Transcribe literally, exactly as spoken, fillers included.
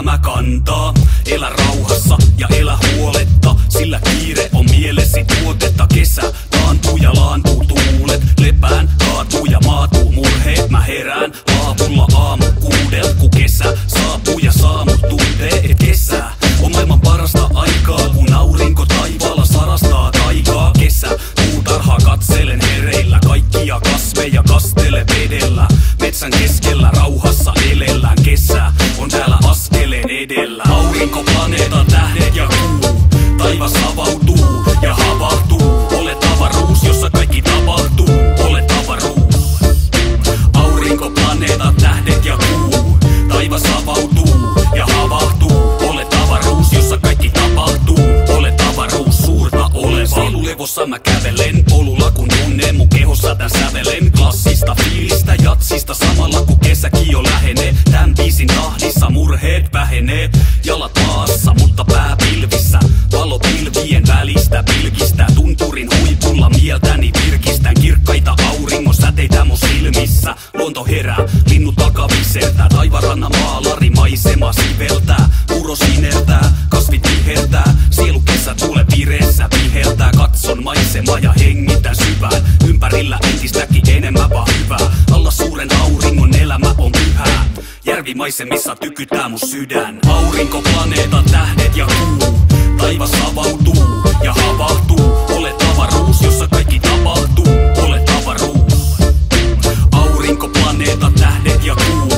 elämä kantaa. Elä rauhassa ja elä huoletta, sillä kiire on mielesi tuotetta. Kesä taantuu ja laantuu tuulet, lepään kaatuu ja maatuu murheet. Mä herään aamulla aamu kuudelta, kun kesä saapuu ja saa mut tuntee, et kesä on maailman parasta aikaa, kun aurinko taivaalla sarastaa taikaa. Kesä puutarhaa katselen hereillä, kaikkia kasveja kastele vedellä. Metsän keskellä rauhassa elellään, kesä on täällä askeleen edellä. Aurinko, planeetan, tähdet ja kuu, taivas avautuu ja havahtuu. Olet avaruus, jossa kaikki tapahtuu. Olet avaruus. Aurinko, planeetan, tähdet ja kuu, taivas avautuu ja havahtuu. Olet avaruus, jossa kaikki tapahtuu. Olet avaruus, suurta oleva. Sielulevossa mä kävelen polulla, kun tunnen mun kehossa tän sävelen. Klassista fiilistä jatsista samalla kun kesäkin jo lähenee. Tän biisin tahdissa murheet vähenee. Jalat maassa, mutta pää pilvissä. Valo pilvien välistä pilkistä. Tunturin huipulla mieltäni virkistän. Kirkkaita auringon säteitä mun silmissä. Luonto herää, linnut takavisertää. Taivarannan maalari maisema siveltää. Muro sinertää, kasvit vihertää. Sielu kesä tule vireessä viheltää. Katson maisemaa ja hengitän syvään. Ympärillä entistäkin enemmän vaan hyvää. Alla suuren auringon elämä on pyhää. Järvimaisemissa tykytää mun sydän. Aurinko, planeetan, tähdet ja kuu, taivas avautuu ja havahtuu. Olet avaruus, jossa kaikki tapahtuu. Olet avaruus. Aurinko, planeetan, tähdet ja kuu,